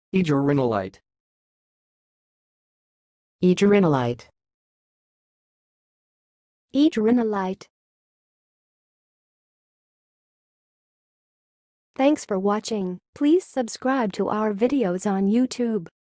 aegirinolite, aegirinolite, aegirinolite. Thanks for watching. Please subscribe to our videos on YouTube.